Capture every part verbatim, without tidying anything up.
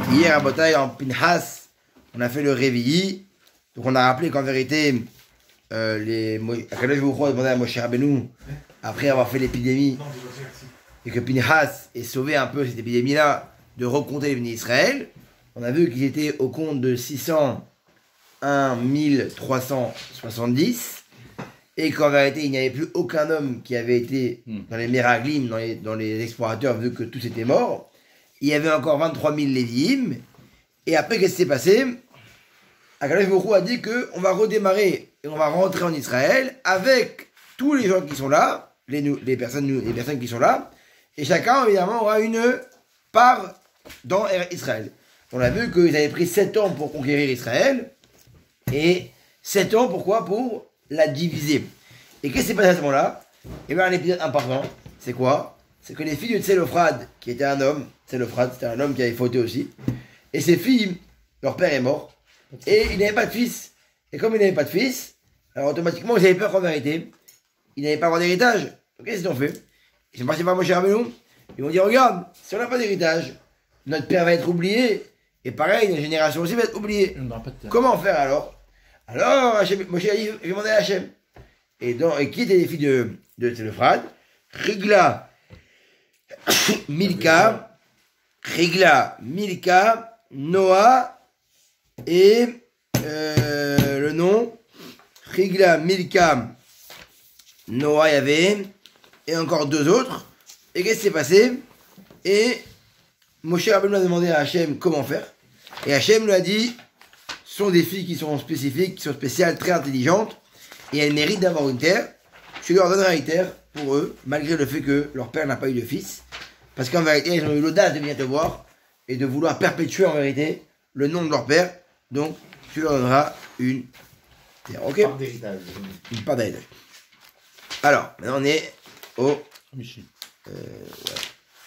Hier à Botaï, en Pinhas, on a fait le Réveilli. Donc on a rappelé qu'en vérité, euh, les Akadosh Baruch Hu a demandé à Moshe Rabbeinu, après avoir fait l'épidémie, et que Pinhas ait sauvé un peu cette épidémie-là, de recompter les bénis d'Israël. On a vu qu'ils étaient au compte de six cent un mille trois cent soixante-dix, et qu'en vérité, il n'y avait plus aucun homme qui avait été dans les Meraglim, dans les, dans les explorateurs, vu que tous étaient morts. Il y avait encore vingt-trois mille Lévi'im. Et après, qu'est-ce qui s'est passé? Akadosh Baruch Hu a dit qu'on va redémarrer et on va rentrer en Israël avec tous les gens qui sont là, les, les, personnes, les personnes qui sont là, et chacun, évidemment, aura une part dans Israël. On a vu qu'ils avaient pris sept ans pour conquérir Israël, et sept ans, pourquoi? Pour la diviser. Et qu'est-ce qui s'est passé à ce moment-là? Eh bien, un épisode important, c'est quoi? C'est que les filles de Tselophrad, qui était un homme, Tselophrad, c'était un homme qui avait fauté aussi, et ses filles, leur père est mort, et il n'avait pas de fils. Et comme il n'avait pas de fils, alors automatiquement, ils avaient peur qu'en vérité, il n'avait pas avoir d'héritage. Donc qu'est-ce qu'ils ont fait? Ils sont partis voir Moshe Rabbeinu, ils m'ont dit, regarde, si on n'a pas d'héritage, notre père va être oublié, et pareil, notre génération aussi va être oubliée. Comment faire alors? Alors, Hachem, Moshe a dit, j'ai demandé à Hachem. Et, dans, et qui étaient les filles de, de Tselophrad? Rigla, Milka, Rigla, Milka, Noah, et euh, le nom, Rigla, Milka, Noah, il y avait, et encore deux autres. Et qu'est-ce qui s'est passé? Et Moshe Rabbeinu a demandé à Hachem comment faire. Et Hachem lui a dit, ce sont des filles qui sont spécifiques, qui sont spéciales, très intelligentes, et elles méritent d'avoir une terre. Tu leur donneras une terre pour eux, malgré le fait que leur père n'a pas eu de fils. Parce qu'en vérité, ils ont eu l'audace de venir te voir et de vouloir perpétuer en vérité le nom de leur père. Donc, tu leur donneras une terre. Ok? Une part d'héritage. Une part d'héritage. Alors, maintenant on est au. Michi. Euh, ouais.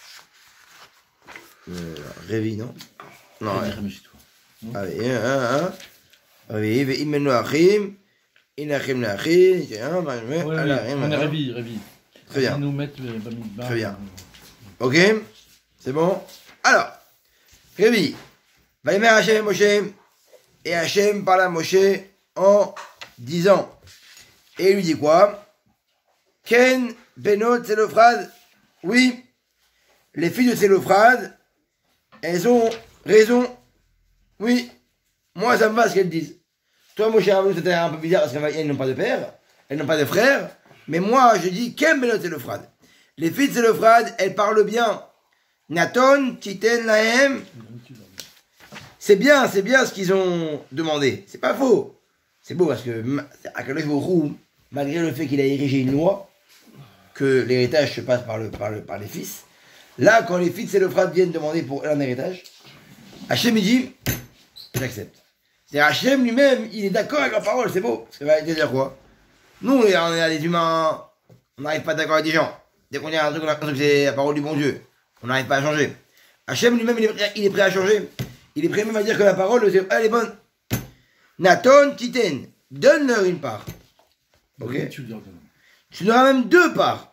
Euh, Révi, non? Non, ouais. Allez, un, un, un. Révi, Ve'imenu Achim. Inachim Nachim. On est Révi, Révi. Très bien. Nous mettre Très bien. Ok? C'est bon? Alors, Révi. Vaïmer Hachem Moshe. Et Hachem parle à Moshe en disant. Et il lui dit quoi? Ken Benot Tselophrad. Oui, les filles de Tselophrad, elles ont raison. Oui, moi ça me va ce qu'elles disent. Toi, Moshe Rabbeinu, c'était un peu bizarre parce qu'elles n'ont pas de père, elles n'ont pas de frère. Mais moi, je dis Ken Benot Tselophrad. Les filles de Tselophrad, elles parlent bien. Naton, Titen, Lahem. C'est bien, c'est bien ce qu'ils ont demandé. C'est pas faux. C'est beau parce que Akadosh Baruch Hu, malgré le fait qu'il a érigé une loi, que l'héritage se passe par, le, par, le, par les fils, là, quand les fils et le frère viennent demander pour un héritage, Hachem il dit, j'accepte. C'est-à-dire Hachem lui-même, il est d'accord avec la parole, c'est beau. Ça va dire quoi? Nous, on est, on est des humains, on n'arrive pas d'accord avec des gens. Dès qu'on dit un truc, on a l'impression que c'est la parole du bon Dieu. On n'arrive pas à changer. Hachem lui-même, il est prêt, il est prêt à changer. Il est prêt même à dire que la parole, elle est bonne. Naton, Titen, donne-leur une part. Ok? Tu leur donnes. Tu donneras même deux parts.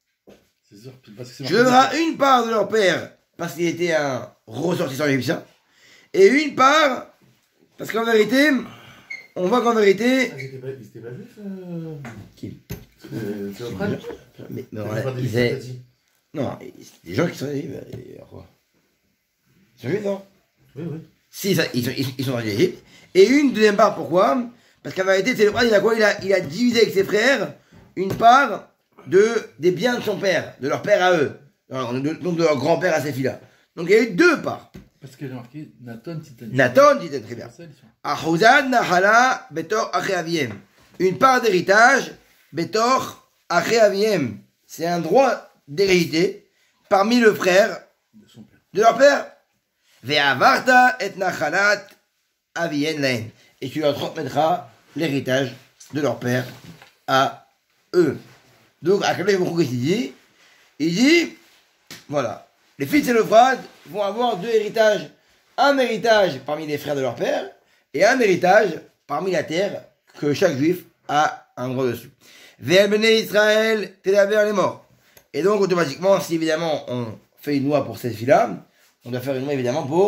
Sûr, parce que tu donneras une part de leur père parce qu'il était un ressortissant égyptien et une part parce qu'en vérité, on voit qu'en vérité. Ah, ils étaient pas, ils étaient pas juifs euh... Qui? euh, C'est Oprah. Mais non, ils étaient. Non, c'est des gens qui sont juifs. Quoi? Ils sont juifs, non? Oui, oui. Si, ça, ils, sont, ils, ils sont en Égypte. Et une deuxième part, pourquoi? Parce qu'en vérité, c'est le il a quoi? Il a, il a divisé avec ses frères une part de, des biens de son père, de leur père à eux, donc de leur grand-père à ces filles-là. Donc il y a eu deux parts. Parce qu'il y a marqué Naton Titan. Naton Titan, très bien. Ahuzad Nahala Betor Acheaviem. Une part d'héritage, Betor Acheaviem. C'est un droit d'hérédité parmi le frère de leur père. Ve'avarta et Nachalat Avien Laen. Et tu leur transmettras l'héritage de leur père à eux. Donc, à quel moment il dit, il dit, voilà, les fils de Tselophrad vont avoir deux héritages. Un héritage parmi les frères de leur père, et un héritage parmi la terre que chaque juif a un droit dessus. Ve'elbene Israël, Télaber les morts. Et donc, automatiquement, si évidemment on fait une loi pour cette fille-là, on doit faire une loi évidemment pour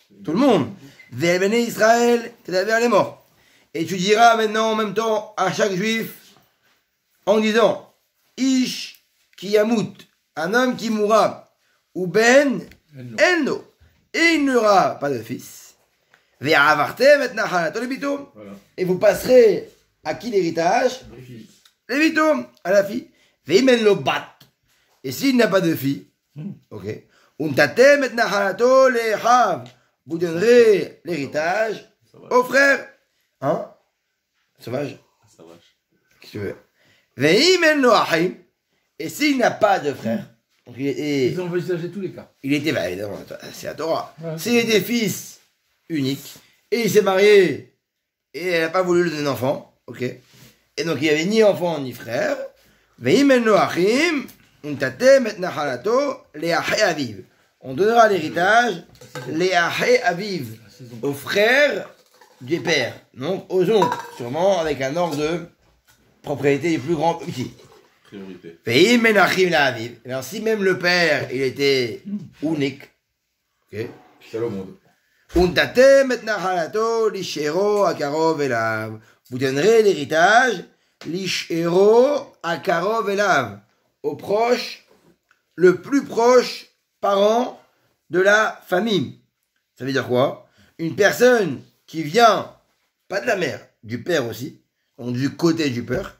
tout le monde. Ve'el Bnei Israël, c'est-à-dire les morts. Et tu diras maintenant en même temps à chaque juif, en disant, Ish ki yamut, un homme qui mourra, ou ben enno, et il n'aura pas de fils. Ve'avartem et nachalato le bitum. Et vous passerez à qui l'héritage? Les bitum, à la fille. Ve'imen lo bat. Et s'il n'a pas de fille, ok. Untatem et nachalato le hav. Vous donnerez l'héritage aux frères. Hein? Sauvage? Sauvage. Qu'est-ce que tu veux? Ve'imen lo achim. Et s'il n'a pas de frère, donc il était, Ils ont envisagé tous les cas. il était, bah, évidemment, c'est la Torah. Ouais. S'il était fils unique, et il s'est marié, et elle n'a pas voulu lui donner d'enfant, ok. Et donc il n'y avait ni enfant ni frère. Ve'imen lo achim. Untatem et nachalato le aché aviv. On donnera l'héritage les aché aviv aux frères du père, donc aux oncles, sûrement avec un ordre de propriété du plus grand petit. Priorité. Ve'im menachim la aviv. Alors si même le père il était unique, ok. Seul au monde. Untatem et nachalato lishero akarov elav. Vous donnerez l'héritage lishero akarov elav au proche, le plus proche parent de la famille. Ça veut dire quoi? Une personne qui vient, pas de la mère, du père aussi, donc du côté du père.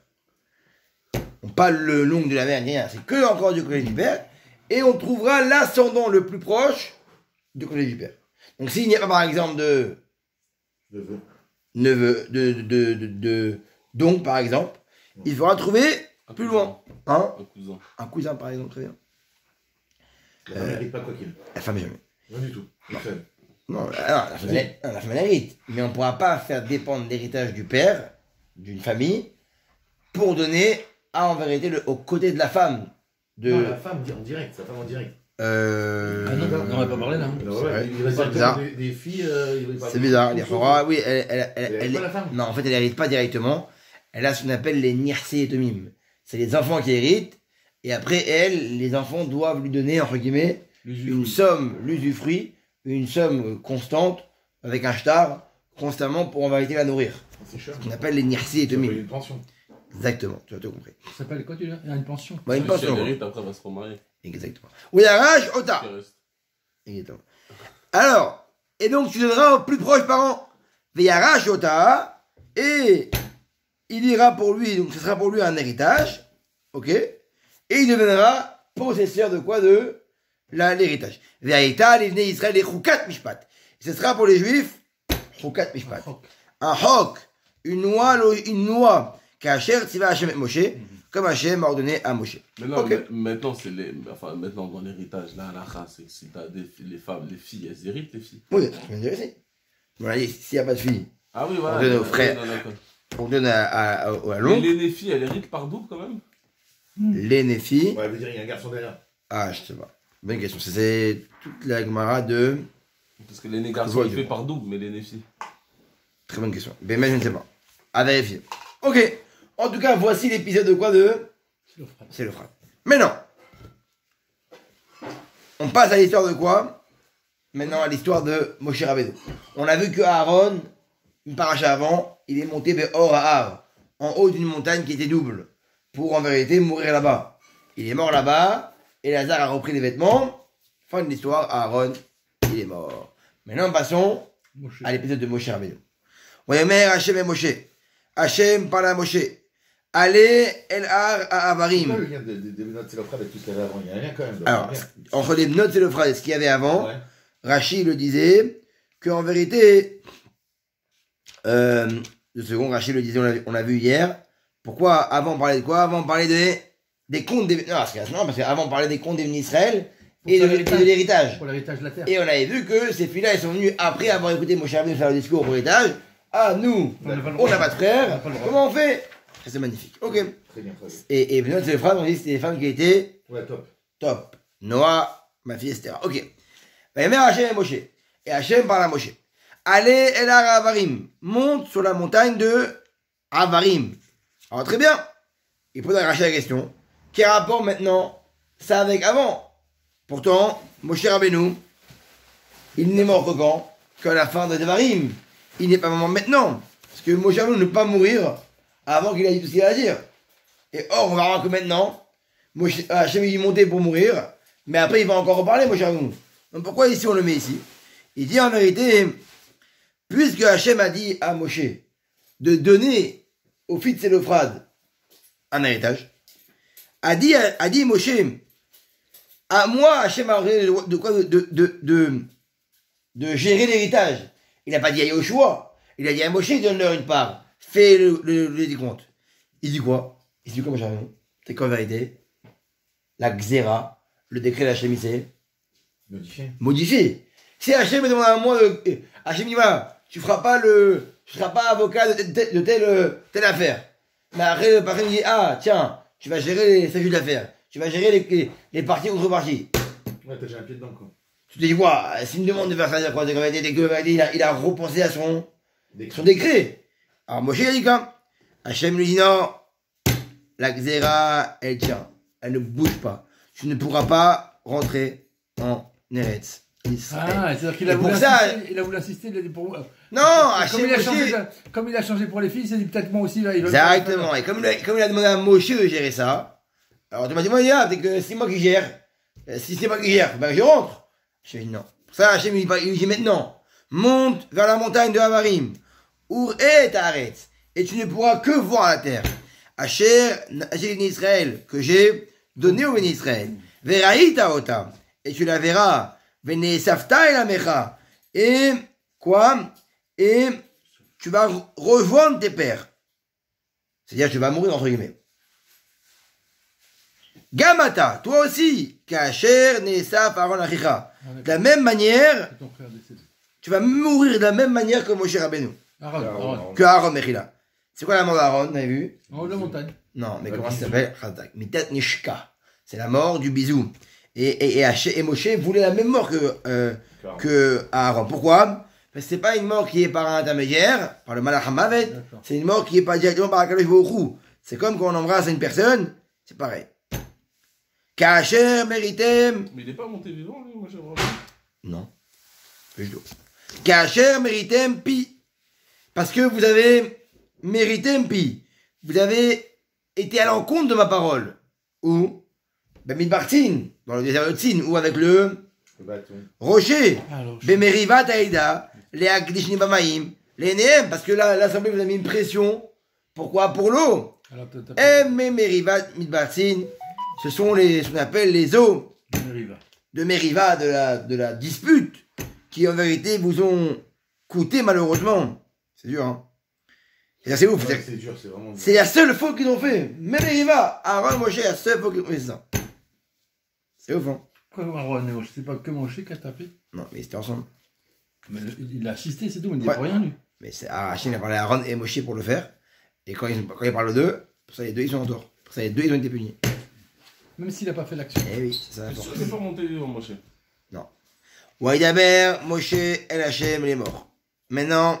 On parle le long de la mère, rien, c'est que encore du côté du père. Et on trouvera l'ascendant le plus proche du côté du père. Donc s'il n'y a pas par exemple de Je veux. neveu, de, de, de, de, de d'oncle par exemple, il faudra trouver plus loin. Hein? Un cousin. Un cousin par exemple, très bien. La femme n'hérite pas quoi qu'il. La femme jamais. Rien du tout. La femme. Non, la, non, la femme, elle, non, la femme elle hérite. Mais on ne pourra pas faire dépendre l'héritage du père, d'une famille, pour donner à, en vérité, le, au côté de la femme. De, Non, la femme en direct, sa femme en direct. euh, Ah non, on n'en a pas parlé là. hein. Alors, C'est ouais, vrai. il va C'est dire bizarre. des, des filles. Euh, il va pas- C'est bizarre. Il Tout faudra, sauf- oui, elle, elle, elle, Elle elle, hérite pas la femme. non, en fait, elle n'hérite pas directement. Elle a ce qu'on appelle les nirsé et tomim. C'est les enfants qui héritent. Et après, elle, les enfants doivent lui donner, entre guillemets, une somme, l'usufruit, une somme constante, avec un shtar, constamment pour en vérité la nourrir. C'est cher. Ce qu'on appelle les nirsé et Ça paye tomim. une pension. Exactement, tu as tout compris. Ça s'appelle quoi tu dis? Il y a une pension. Bah, une Si pension. elle hérite, après, elle va se remarier. Exactement. Oui, arrache, ota. Qui reste. Exactement. Alors, et donc tu donneras au plus proche parent. Veyara Shota, et il ira pour lui, donc ce sera pour lui un héritage, ok, et il deviendra possesseur de quoi? De la- l'héritage. Veyaita, les venez Israël, les Choukat Mishpat. Ce sera pour les juifs, Choukat Mishpat. Un hok, une loi, lo- une loi, qu'Hacher tiva Hachem et Moshe, comme Hachem a ordonné à Moshe. Maintenant, Ok. ma- maintenant, c'est les, enfin, maintenant, dans l'héritage, là, la race, c'est que si t'as des filles, les femmes, les filles, elles héritent, les filles. Oui, je viens de dire ici. Voilà, s'il n'y a pas de fille, Ah oui, voilà. On donne aux Non, frères. non, d'accord. on donne à, à, à, à Mais l'oncle, les filles, elles héritent par double quand même. l'aîné fille. Ouais, elle veut dire il y a un garçon derrière. Ah, je sais pas. Bonne question. C'est- C'est toute la Gemara de. Parce que l'aîné garçon, vois, il je fait vois. par double, mais l'aîné fille. Très bonne question. Mais mais je ne sais pas. À vérifier. Ok. En tout cas, voici l'épisode de quoi de. C'est le frère. C'est le frère. Maintenant. On passe à l'histoire de quoi? Maintenant à l'histoire de Moshe Rabbeinu. On a vu que Aaron, une paracha avant, il est monté vers Or à Har, en haut d'une montagne qui était double, pour en vérité mourir là-bas. Il est mort là-bas, et Lazare a repris les vêtements. Fin de l'histoire, Aaron, il est mort. Maintenant passons Moshe. à l'épisode de Moshe Rabbeinu. Voyez, Hachem et Moshe. Hachem parle à Moshe. Allez, El Har à C'est quoi Avarim. le lien des de, de, notes Sélophra avec tout ce qu'il y avait avant? Il n'y a rien quand même. Alors, rien. entre les notes et le phrase, ce qu'il y avait avant, Ouais. Rachid le disait, qu'en vérité, euh, deux secondes, Rachid le disait, on l'a, on l'a vu hier. Pourquoi, avant on parlait de quoi? Avant on parlait des, des comptes des, non, parce que- non, parce qu'avant on parlait des comptes des Israël et de, Pour et de l'héritage. Pour l'héritage de la terre. Et on avait vu que ces filles-là, ils sont venus après avoir écouté Moshe Rabbeinu faire le discours pour l'héritage. Ah, nous, On n'a pas le on droit. n'a pas de On frère. n'a pas le droit. Comment on fait? Ça, c'est magnifique. Ok. Très bien, très bien. Et, et note, c'est les phrases, on dit que c'était des femmes qui étaient Ouais, top. top. Noah, ma fille, et cetera. Ok. Vayemer Hachem et Moshe. Et Hachem parle à Moshe. Allez, El Har Avarim. Monte sur la montagne de Avarim. Alors, très bien. Il pose à Rachid la question. Quel rapport maintenant ça avec avant? Pourtant, Moshe Rabbeinu, il n'est mort que quand? qu'à la fin de Devarim, il n'est pas vraiment maintenant. Parce que Moshe Rabbeinu ne peut pas mourir avant qu'il ait dit tout ce qu'il a à dire. Et or, on va voir que maintenant, Moshe, Hachem il est monté pour mourir, mais après il va encore reparler, Moshe Rabbeinu. Donc pourquoi ici on le met ici? Il dit en vérité, puisque Hachem a dit à Moshe de donner au fils de Sélophrad un héritage, a dit, a dit Moshe, à moi Hachem a ordonné de quoi de, de, de, de, de gérer l'héritage. Il n'a pas dit à Yoshua, il a dit à Moshe, donne-leur une part, fais le, le, le décompte. Il dit quoi? Il dit quoi, Moshe Rabbeinu? C'est qu'en vérité, la Xéra, le décret d'Hachem, c'est Modifié. modifié. Si Hachem me demande à moi, de, Hachem dit voilà, tu feras pas le, tu seras pas avocat de, de, de telle, telle affaire. Mais après, le patron dit ah, tiens, tu vas gérer les statuts d'affaires, tu vas gérer les, les, les parties contre-parties. Ouais, t'as déjà un pied dedans, quoi. Tu te dis quoi, s'il me demande de faire ça, quoi, dès que il a, il a repensé à son, Décret. son décret. Alors Moshe il a dit quoi? Hachem lui dit non, la Xéra, elle tient, elle ne bouge pas. Tu ne pourras pas rentrer en Eretz Israël. Ah, c'est-à-dire qu'il a, Et voulu pour ça- assister, il a voulu assister, il a dit pour moi. Non, comme, Hachem il a Moshe- changé, comme il a changé pour les filles, il s'est dit peut-être moi aussi, là, il va Exactement. Et comme il, a, comme il a demandé à Moshe de gérer ça, alors tu m'as dit, moi, yeah, c'est que c'est moi qui gère. Euh, Si c'est moi qui gère, ben je rentre. Je dis non. Pour ça, Hachem il lui dit maintenant, monte vers la montagne de Havarim, Our et Haaretz, et tu ne pourras que voir la terre. Asher, Asher Béni Israël, que j'ai donné au Béni Israël. Veraïta otam, et tu la verras. Vene Safta et la Mecha. Et quoi? Et tu vas re- rejoindre tes pères. C'est-à-dire, tu vas mourir, entre guillemets. Gamata, toi aussi, Kacher, Nesaf, Aaron, Achicha. De la même manière, C'est ton frère décédé. tu vas mourir de la même manière que Moshe Rabbeinu, Aaron, Aaron. que Aaron Mechila. C'est quoi la mort d'Aaron, vous avez vu? En haut de la montagne. Non, mais comment ça s'appelle? Chatak. Mitat Nishka. C'est la mort du bisou. Et, et, et, Haché- et Moshe voulait la même mort que, euh, que Aaron. Pourquoi? Parce que c'est pas une mort qui est par un intermédiaire, par le Malach HaMavet. D'accord. C'est une mort qui est pas directement par Akadosh Baruch Hu. C'est comme quand on embrasse une personne, c'est pareil. Kacher méritem. Mais il est pas monté vivant, lui, moi, j'aimerais. Non. Pas du tout. Kacher méritem pi. Parce que vous avez mérité pi. Vous avez été à l'encontre de ma parole. Ou, ben, Midbartin, dans le désert de Tzin, ou avec le Le bâton. rocher. Alors, je- Bemerivat Aïda, les Akdishni Bamaïm, les Nehem, parce que là, l'Assemblée vous a mis une pression. Pourquoi? Pour l'eau. alors, t'as- t'as- Et Merivat Midbartin, ce sont les, ce qu'on appelle les eaux Riva. de Meriva, de la, de la dispute, qui en vérité vous ont coûté malheureusement. C'est dur, hein. Et ça, c'est ouf. Ouais, c'est- c'est dur, c'est vraiment dur. C'est la seule faute qu'ils ont fait. Même Meriva, Aaron, Moshe, la seule faute qu'ils ont fait, c'est ça. C'est ouf, hein. Quoi, Aaron, je sais pas que Moshe qui a tapé. Non, mais c'était ensemble. Mais le- il a assisté, c'est tout, il dit Ouais. rien, lui. Mais c'est Hachem a parlé à Aaron et Moshe pour le faire. Et quand ils, quand ils parlent d'eux, pour ça les deux ils sont en tort. Pour ça les deux ils ont été punis. Même s'il a pas fait l'action. Eh oui, c'est ça la Je force. suis pas monté vivant, mon cher. Waidaber, Moshe, El Hachem, il est mort. Maintenant,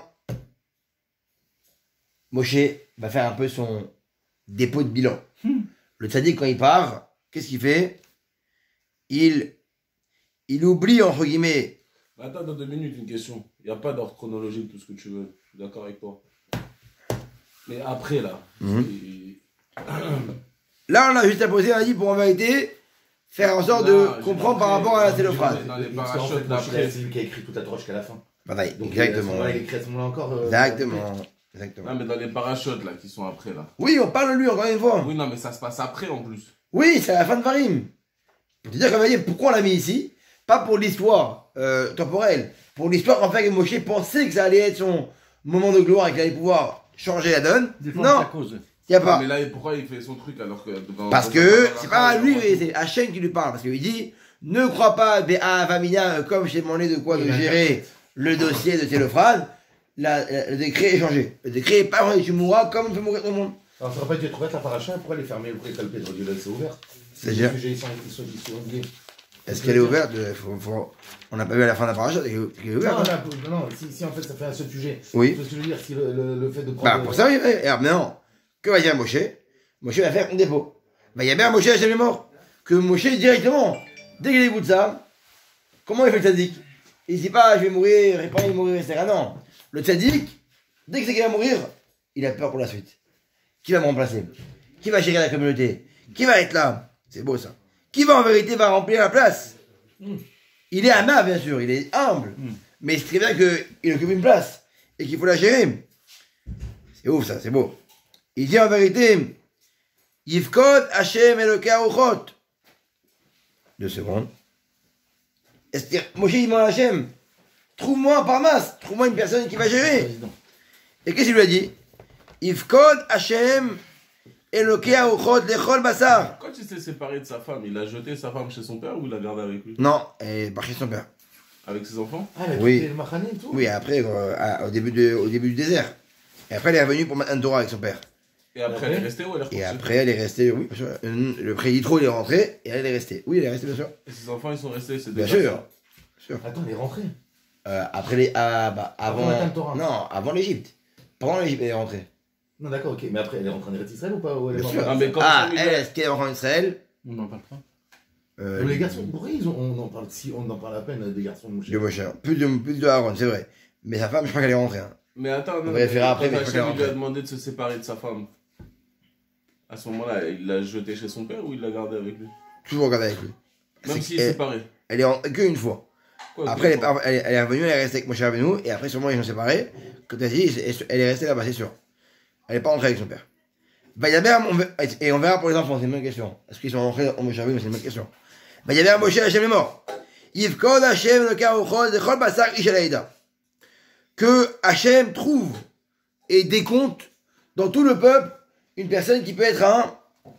Moshe va faire un peu son dépôt de bilan. Hmm. Le tzaddik, quand il part, qu'est-ce qu'il fait? Il, il oublie, entre guillemets, Attends, dans deux minutes, une question. Il n'y a pas d'ordre chronologique, tout ce que tu veux. Je suis d'accord avec toi. Mais après, là. Mhm. c'est- là on a juste à poser, on a dit pour en vérité, faire en sorte Non, de j'ai comprendre par compris. rapport à la Dans célophrase. les- Dans les Parce qu'en fait, parachutes Moshe, d'après. c'est lui qui a écrit toute la droche jusqu'à la fin. Pareil, Donc, exactement. à ce moment-là, il écrit à ce moment-là encore. euh, Exactement. Exactement. Non, mais dans les parachutes, là, qui sont après, là. Oui, on parle de lui encore une fois. Oui, non, mais ça se passe après, en plus. Oui, c'est à la fin de Varim. Pour te dire, comme dire, pourquoi on l'a mis ici? Pas pour l'histoire euh, temporelle. Pour l'histoire qu'en fait, que Moshe pensait que ça allait être son moment de gloire et qu'il allait pouvoir changer la donne. Défendre Non, sa cause. il n'y a Non, pas. mais là, pourquoi il fait son truc alors que. dans- Parce dans- que dans- c'est pas dans- lui, mais c'est Hachem qui lui parle. Parce qu'il dit, ne crois pas, à Vamina, comme je t'ai demandé de quoi de gérer le dossier de Télophrase, la- la- le décret est changé. Le décret est pas changé, tu mourras comme on fait mourir tout le monde. Alors, ça aurait pas dû être ouvert la paracha, pourquoi elle est fermée? Pourquoi le Pedro Dieu c'est ouvert? C'est-à-dire? Les sujets, ils sont, ils sont, ils sont liés. Est-ce qu'elle est ouverte? Faut- faut- On n'a pas vu à la fin de la paracha qu'elle est qu'elle est Non, ouverte. hein. là, non, si, si en fait ça fait un seul sujet. Oui. Tu vois ce que je veux dire? Si le, le, le fait de prendre. Bah, pour ça, oui, oui. Alors maintenant, que va dire Moshe? Moshe va faire un dépôt. Bah, il y a bien Moshe, Hachem est mort. Que Moshe, directement, dès qu'il est bout de ça, comment il fait le tzaddik? Il dit pas, je vais mourir, et pas il mourir, et cetera. Non. Le tzaddik, dès que c'est qu'il va mourir, il a peur pour la suite. Qui va me remplacer? Qui va gérer la communauté? Qui va être là? C'est beau ça. Qui va en vérité va remplir la place? Mm. Il est aimable, bien sûr, il est humble. Mm. Mais c'est très bien qu'il occupe une place et qu'il faut la gérer. C'est ouf ça, c'est beau. Il dit en vérité, Yifkod Hashem Eloka Uchot. Deux secondes. C'est-à-dire, Moshe il demande à Hashem, trouve-moi un parmas, trouve-moi une personne qui va gérer. Et qu'est-ce qu'il lui a dit? Yifkod Hashem Eloka Uchot Lechol Basar. Quand il s'est séparé de sa femme, il a jeté sa femme chez son père ou il l'a gardée avec lui? Non, et par chez son père. Avec ses enfants? Ah, il a Oui. quitté le Machanim, tout? Oui, après, euh, à- au, début de, au début du désert. Et après, elle est revenue pour mettre un Torah avec son père. Et après, elle est restée ou elle est Et repartie? après, elle est restée, oui, bien sûr. Euh, Le pré Yitro, il est rentré, et elle est restée. Oui, elle est restée, bien sûr. Et ses enfants, ils sont restés, c'est Bien déjà sûr. ça. sûr. Attends, il est rentré. Euh, après les. Ah, bah, avant. Après Matan Torah. Non, avant l'Égypte. Pendant l'Égypte, elle est rentrée. Non, d'accord, ok. Mais après, elle est rentrée en Eretz Israël ou pas? Ou elle est Bien rentrée- sûr. Ah, mais quand Ah, il elle, a- est-ce qu'elle est rentrée en Israël? On en parle pas. euh, Donc, les garçons, pourquoi ils ont, on en parle si on en parle à peine des garçons de Moshe? De Moshe. Plus de, plus de Aaron, c'est vrai. Mais sa femme, je crois qu'elle est rentrée. Hein. Mais attends, non, On va y faire après, quand mais je crois Hachem qu'elle lui a rentre. demandé de se séparer de sa femme, à ce moment-là, il l'a jeté chez son père ou il l'a gardé avec lui? Toujours gardée avec lui. Même C'est s'il est qu'elle- séparé. Elle est rentrée qu'une fois. Quoi, Après, elle est, quoi, par- elle, est, elle est revenue, elle est restée avec Moshe Rabbeinu, et après, sûrement, ils sont séparés. Comme tu as dit, elle est restée là-bas, c'est sûr. Elle n'est pas rentrée avec son père. Bah, il y avait un- on ver- et on verra pour les enfants, c'est une bonne question. Est-ce qu'ils sont rentrés en Moshe Rabbeinu? C'est une bonne question. Bah, il y avait un Moshe, Hachem est mort. Yivkod Hachem le karouchot de Chol Basar Ish Alaïda. Que Hachem trouve et décompte dans tout le peuple une personne qui peut être un,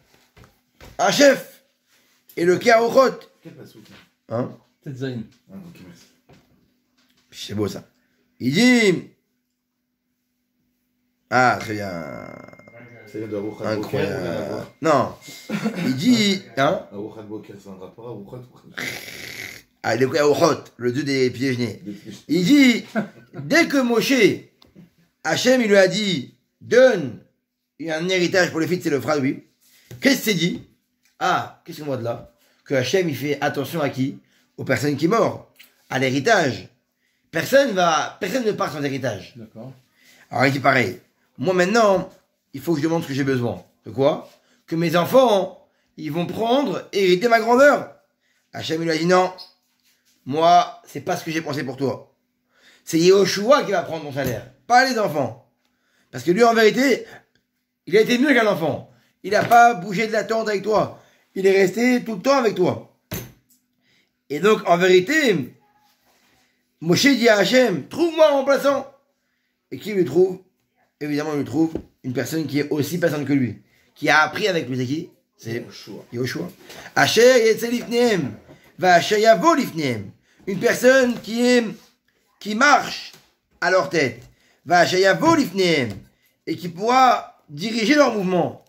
un chef. Et le karouchot. Quel passouk? Hein? Peut-être Zayn. Ah, ok, merci. C'est beau ça. Il dit. Ah, très bien. C'est de Aruchat Boker ou rien à Incroyable. voir? Non. Il dit. Hein? Aruchat Boker, c'est un rapport à Aruchat Boker. Ah, le Kaouchot, le dieu des pieds genés. Il dit. Dès que Moshe, Hachem, il lui a dit donne un héritage pour les fils, c'est le frère, oui. Qu'est-ce qu'il s'est dit? Ah, qu'est-ce qu'on voit de là? Que Hachem, il fait attention à qui? Aux personnes qui meurent. À l'héritage. Personne va. Personne ne part sans héritage. D'accord. Alors il dit pareil, moi maintenant, il faut que je demande ce que j'ai besoin. De quoi? Que mes enfants, ils vont prendre et hériter ma grandeur. Hachem il lui a dit non, moi, c'est pas ce que j'ai pensé pour toi. C'est Yehoshua qui va prendre ton salaire, pas les enfants. Parce que lui, en vérité, il a été mieux qu'un enfant. Il n'a pas bougé de la tente avec toi. Il est resté tout le temps avec toi. Et donc, en vérité, Moshe dit à Hachem, trouve-moi un remplaçant. Et qui lui trouve? Évidemment, il lui trouve une personne qui est aussi patiente que lui. Qui a appris avec lui. C'est qui? C'est Yehoshua. Asher Yetzel Lifnehem. Va Asher Yavo Lifnehem. Une personne qui est, qui marche à leur tête. Va Asher Yavo Lifnehem. Et qui pourra diriger leur mouvement.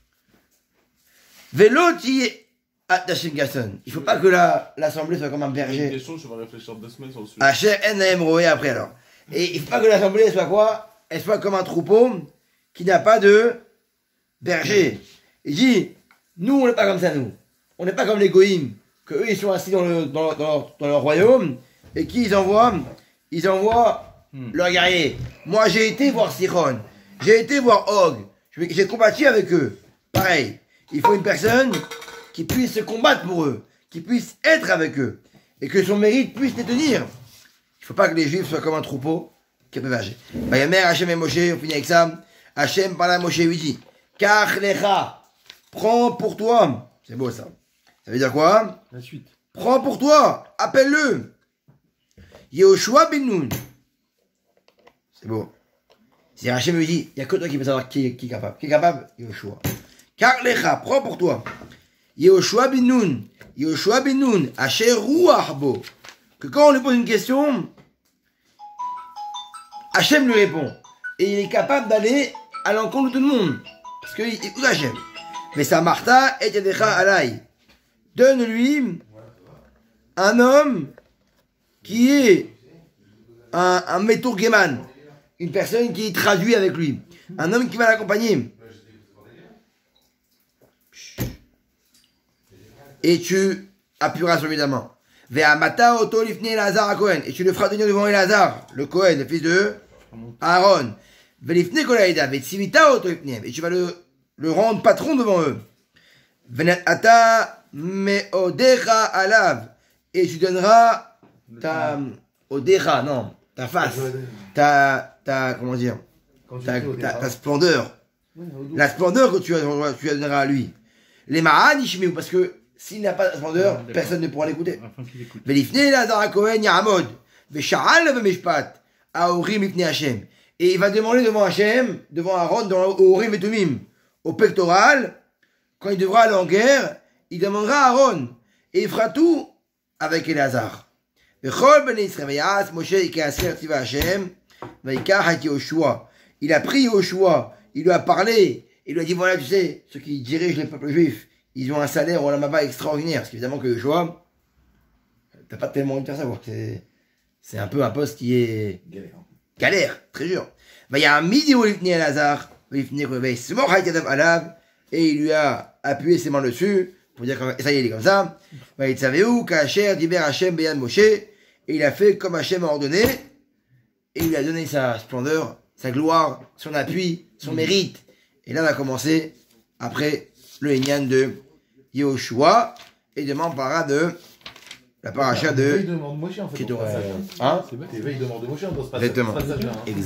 Veloti Atashim Gasson. Il ne faut pas que la, l'assemblée soit comme un J'ai une berger. question, je vais réfléchir deux semaines sur le sujet. Asher En Roé après alors. Et il ne faut pas que l'assemblée soit quoi? Elle soit comme un troupeau qui n'a pas de berger. Il dit, nous on n'est pas comme ça nous. On n'est pas comme les goïms, que eux ils sont assis dans, le, dans, dans, leur, dans leur royaume et qui ils envoient, ils envoient Hmm. leurs guerriers. Moi j'ai été voir Sichon, j'ai été voir Og, Je vais- j'ai combattu avec eux. Pareil, il faut une personne qui puisse se combattre pour eux, qui puisse être avec eux et que son mérite puisse les tenir. Il ne faut pas que les juifs soient comme un troupeau qui peut vager. Vayamer Hachem et Moshe, on finit avec ça. Hachem parla à Moshe et lui dit Kach lecha, prends pour toi. C'est beau ça. Ça veut dire quoi? La suite. Prends pour toi, appelle-le. Yehoshua ben Nun. C'est beau. Si Hachem lui dit, il n'y a que toi qui peux savoir qui, qui est capable. Qui est capable? Yehoshua. Kach lecha, prends pour toi. Yehoshua ben Nun. Yehoshua ben Nun. Asher ruach bo. Que quand on lui pose une question, Hachem lui répond. Et il est capable d'aller à l'encontre de tout le monde. Parce qu'il écoute Hachem. Mais sa Martha et Yadecha alay. Donne-lui un homme qui est un, un Meturgeman. Une personne qui traduit avec lui. Un homme qui va l'accompagner. Et tu appuieras sur lui la main. Ve'amata oto lifnei Elazar Cohen. Et tu le feras tenir devant Elazar, le Cohen, le fils de Aaron. Ve'lifnei kol ha'eda. Ve'tzivita oto lifnei. Et tu vas le, le rendre patron devant eux. Ve'nata me'odecha alav. Et tu donneras ta odecha, non, ta face, ta, ta, comment dire, Quand tu ta, fais au ta, départ. ta splendeur. Ouais, au dos. La splendeur que tu, as- tu donneras à lui. Les ma'an ishmeu, parce que s'il n'a pas de splendeur, D'accord. personne ne pourra l'écouter. Afin qu'il écoute. Velifnei Elazar Cohen ya'amod, ve'sha'al ve'mishpat, ha'orim lifnei Hashem. Et il va demander devant Hashem, devant Aaron, dans Orim et Tumim, au pectoral, quand il devra aller en guerre, il demandera à Aaron, et il fera tout avec Elazar. Vechol ben Israël, ve'yas Moshe ikaser tiva Hashem, ve'ikar hati Yoshua. Il a pris Yoshua, il lui a parlé, il lui a dit, voilà, tu sais, ceux qui dirigent les peuples juifs, ils ont un salaire au Lamaba extraordinaire, parce qu'évidemment que Yoshua, t'as pas tellement envie de faire ça, quoi. C'est, c'est un peu un poste qui est Galère. galère, très dur. Il y a un midi où il venait à Lazare, il venait alav, et il lui a appuyé ses mains dessus, pour dire que ça y est, il est comme ça. Il savait où, Kacher, Diber Hachem, Beyan Moshe, et il a fait comme Hachem a ordonné, et il lui a donné sa splendeur, sa gloire, son appui, son mérite. Et là, on a commencé, après le Inyan de Yehoshua, et demain, on parlera de la paracha Tes veilles de de mort de Moshe, en fait. qui dans ce devrait- passage-là. hein C'est bête. Tes veilles de mort de Moshe dans ce passage- Exactement. ce passage-là, hein.